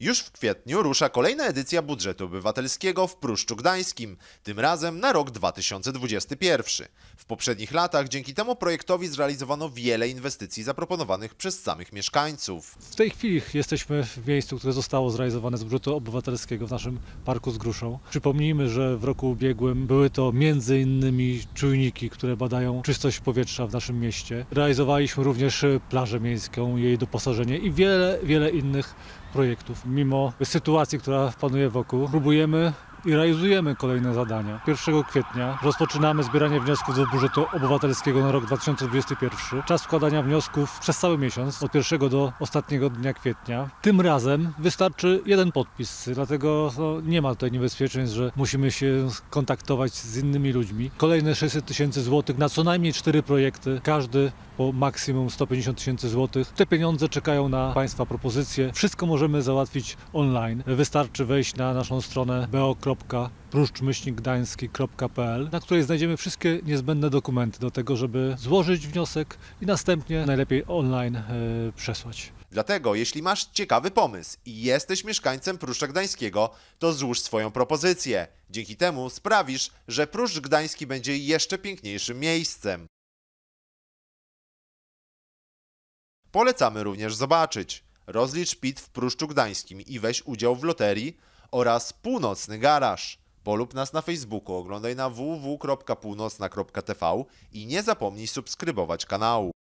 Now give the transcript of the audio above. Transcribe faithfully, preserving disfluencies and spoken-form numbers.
Już w kwietniu rusza kolejna edycja budżetu obywatelskiego w Pruszczu Gdańskim, tym razem na rok dwa tysiące dwudziesty pierwszy. W poprzednich latach dzięki temu projektowi zrealizowano wiele inwestycji zaproponowanych przez samych mieszkańców. W tej chwili jesteśmy w miejscu, które zostało zrealizowane z budżetu obywatelskiego w naszym Parku z Gruszą. Przypomnijmy, że w roku ubiegłym były to między innymi czujniki, które badają czystość powietrza w naszym mieście. Realizowaliśmy również plażę miejską, jej doposażenie i wiele, wiele innych projektów. Mimo sytuacji, która panuje wokół, próbujemy i realizujemy kolejne zadania. pierwszego kwietnia rozpoczynamy zbieranie wniosków do budżetu obywatelskiego na rok dwa tysiące dwudziesty pierwszy. Czas składania wniosków przez cały miesiąc, od pierwszego do ostatniego dnia kwietnia. Tym razem wystarczy jeden podpis, dlatego no, nie ma tutaj niebezpieczeństw, że musimy się kontaktować z innymi ludźmi. Kolejne sześćset tysięcy złotych na co najmniej cztery projekty, każdy po maksimum sto pięćdziesiąt tysięcy złotych. Te pieniądze czekają na Państwa propozycje. Wszystko możemy załatwić online. Wystarczy wejść na naszą stronę b o kropka pruszcz myślnik gdański kropka p l, na której znajdziemy wszystkie niezbędne dokumenty do tego, żeby złożyć wniosek i następnie najlepiej online yy, przesłać. Dlatego, jeśli masz ciekawy pomysł i jesteś mieszkańcem Pruszcza Gdańskiego, to złóż swoją propozycję. Dzięki temu sprawisz, że Pruszcz Gdański będzie jeszcze piękniejszym miejscem. Polecamy również zobaczyć Rozlicz P I T w Pruszczu Gdańskim i weź udział w loterii oraz Północny Garaż. Polub nas na Facebooku, oglądaj na w w w kropka północna kropka t v i nie zapomnij subskrybować kanału.